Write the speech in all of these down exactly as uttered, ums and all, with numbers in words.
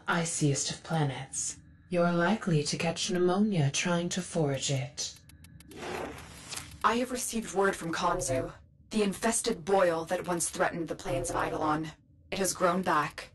iciest of planets. You're likely to catch pneumonia trying to forage it. I have received word from Kanzu. The infested boil that once threatened the plains of Eidolon. It has grown back.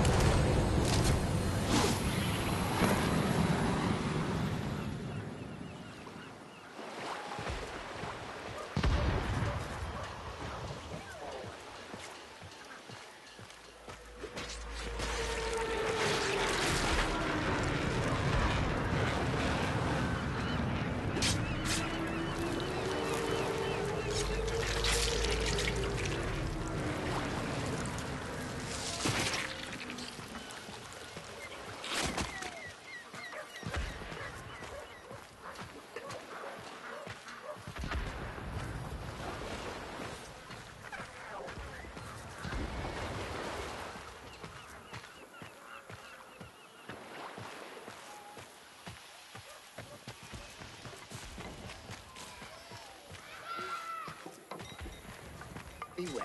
Beware.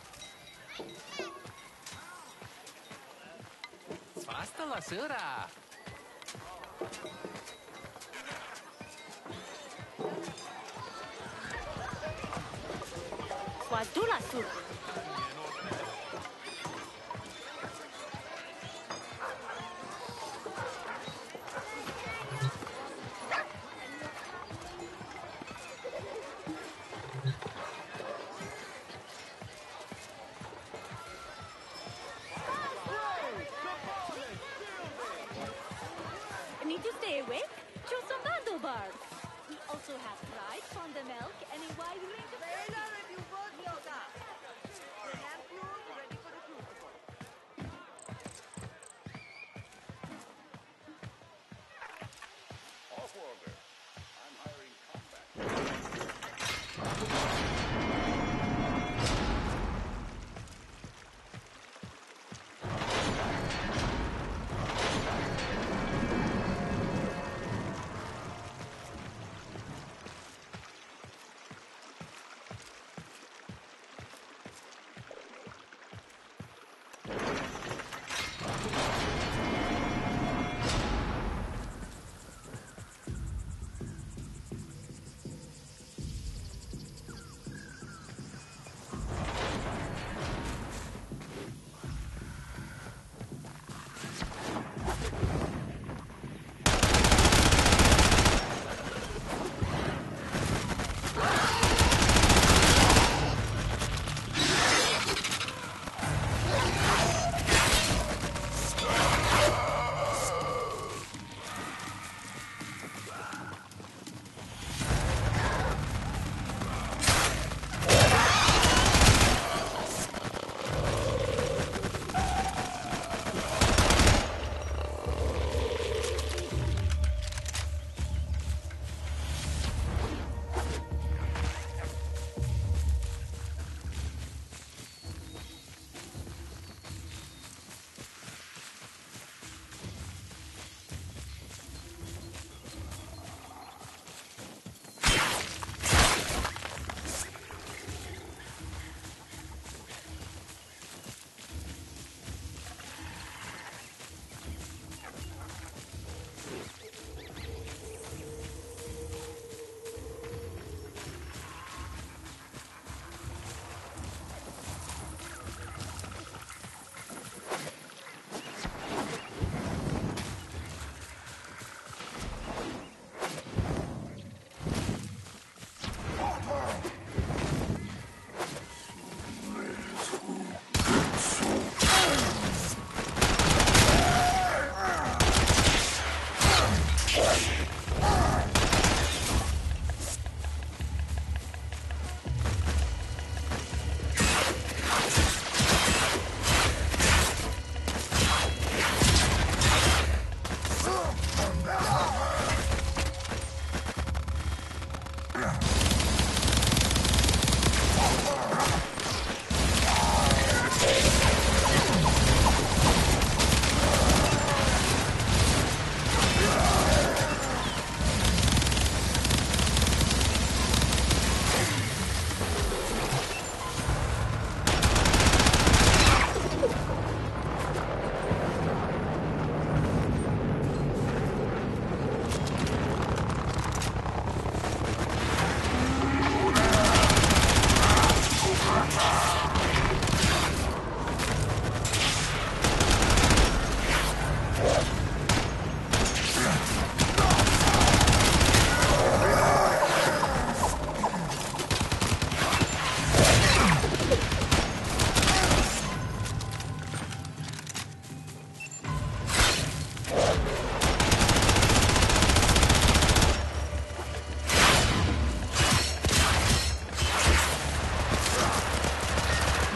Basta la sura. Wadula sura. Need to stay awake? Choose some bundle bars. We also have rice on the milk and a wide range of... Off-worlder, I'm hiring combat.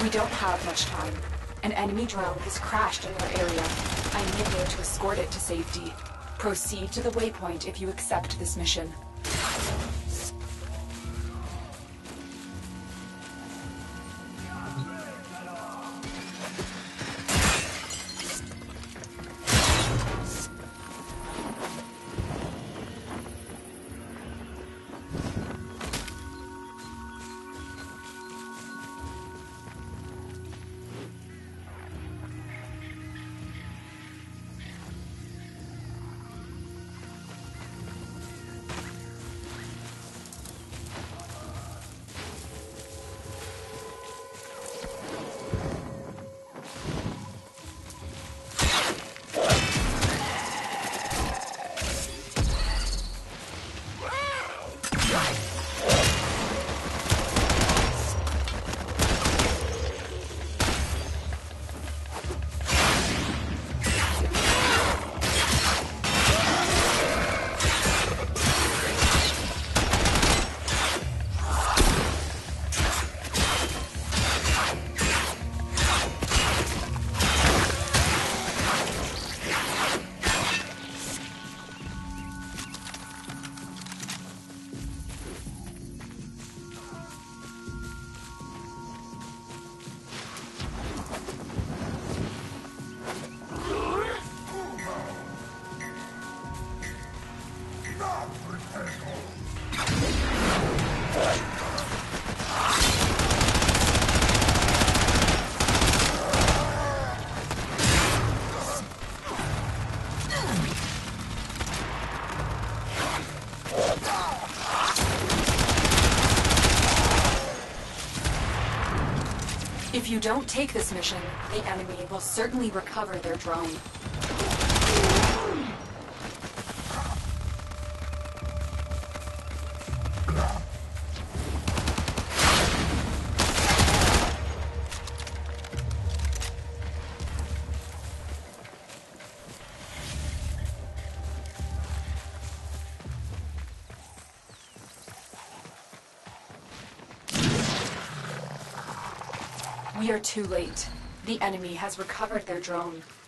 We don't have much time. An enemy drone has crashed in our area. I need you to escort it to safety. Proceed to the waypoint if you accept this mission. If you don't take this mission, the enemy will certainly recover their drone. We are too late. The enemy has recovered their drone.